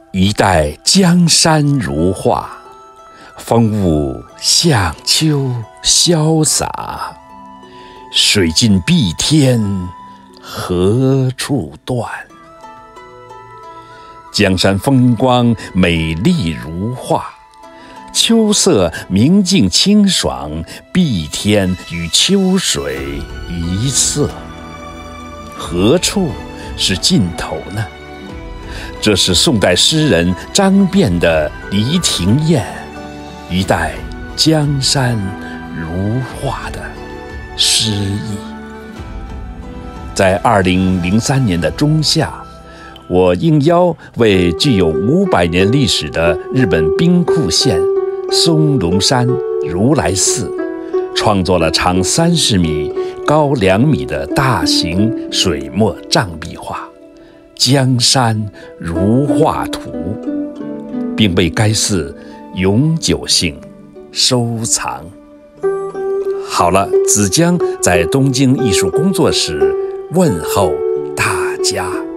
一代江山如画，风物向秋潇洒。水尽碧天何处断？江山风光美丽如画，秋色明净清爽，碧天与秋水一色。何处是尽头呢？这是宋代诗人张卞的《黎庭宴》，一代江山如画的诗意。在2003年的仲夏，我应邀为具有500年历史的日本兵库县松龙山如来寺创作了长30米、高2米的大型水墨障壁画《江山如画图》，并被该寺永久性收藏。好了，子江在东京艺术工作室问候大家。